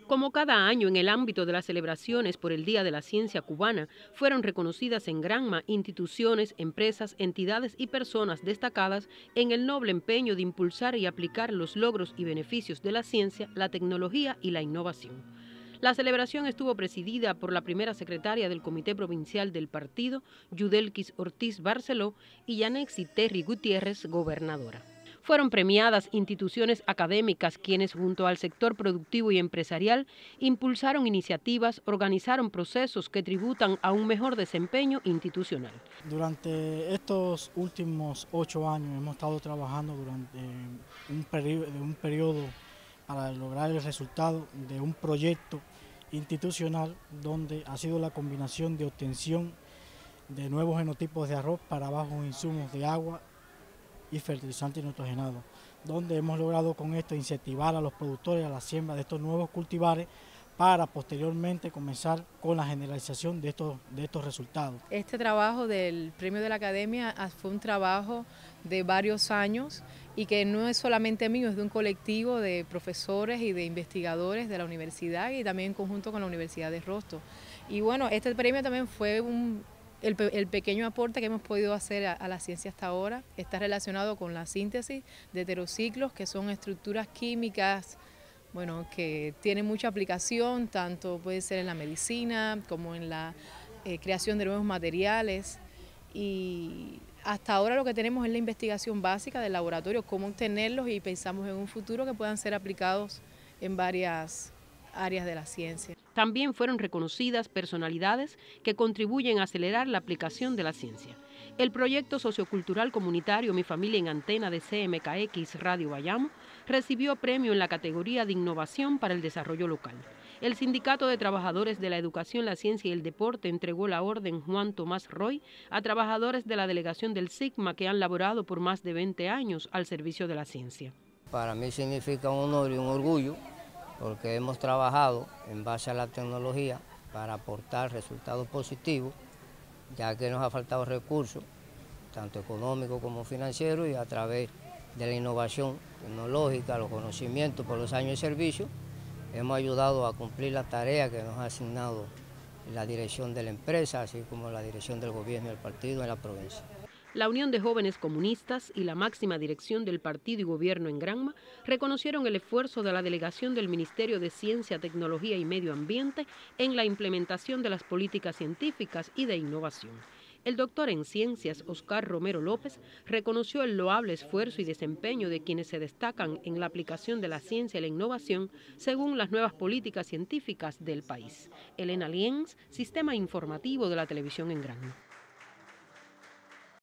Como cada año en el ámbito de las celebraciones por el Día de la Ciencia Cubana, fueron reconocidas en Granma instituciones, empresas, entidades y personas destacadas en el noble empeño de impulsar y aplicar los logros y beneficios de la ciencia, la tecnología y la innovación. La celebración estuvo presidida por la primera secretaria del Comité Provincial del Partido, Yudelkis Ortiz Barceló, y Yanexi Terry Gutiérrez, gobernadora. Fueron premiadas instituciones académicas quienes junto al sector productivo y empresarial impulsaron iniciativas, organizaron procesos que tributan a un mejor desempeño institucional. Durante estos últimos 8 años hemos estado trabajando durante un periodo para lograr el resultado de un proyecto institucional donde ha sido la combinación de obtención de nuevos genotipos de arroz para bajos insumos de agua y fertilizantes nitrogenados, donde hemos logrado con esto incentivar a los productores a la siembra de estos nuevos cultivares para posteriormente comenzar con la generalización de estos resultados. Este trabajo del Premio de la Academia fue un trabajo de varios años y que no es solamente mío, es de un colectivo de profesores y de investigadores de la universidad y también en conjunto con la Universidad de Rosto. Y bueno, este premio también fue el pequeño aporte que hemos podido hacer a la ciencia hasta ahora. Está relacionado con la síntesis de heterociclos, que son estructuras químicas que tienen mucha aplicación, tanto puede ser en la medicina como en la creación de nuevos materiales. Y hasta ahora lo que tenemos es la investigación básica del laboratorio, cómo obtenerlos, y pensamos en un futuro que puedan ser aplicados en varias áreas de la ciencia. También fueron reconocidas personalidades que contribuyen a acelerar la aplicación de la ciencia. El proyecto sociocultural comunitario Mi Familia en Antena de CMKX Radio Bayamo recibió premio en la categoría de Innovación para el Desarrollo Local. El Sindicato de Trabajadores de la Educación, la Ciencia y el Deporte entregó la orden Juan Tomás Roy a trabajadores de la delegación del SIGMA que han laborado por más de 20 años al servicio de la ciencia. Para mí significa un honor y un orgullo, porque hemos trabajado en base a la tecnología para aportar resultados positivos, ya que nos ha faltado recursos, tanto económicos como financieros, y a través de la innovación tecnológica, los conocimientos por los años de servicio, hemos ayudado a cumplir la tarea que nos ha asignado la dirección de la empresa, así como la dirección del gobierno y del partido en la provincia. La Unión de Jóvenes Comunistas y la máxima dirección del partido y gobierno en Granma reconocieron el esfuerzo de la delegación del Ministerio de Ciencia, Tecnología y Medio Ambiente en la implementación de las políticas científicas y de innovación. El doctor en Ciencias, Oscar Romero López, reconoció el loable esfuerzo y desempeño de quienes se destacan en la aplicación de la ciencia y la innovación según las nuevas políticas científicas del país. Elena Lienz, Sistema Informativo de la Televisión en Granma.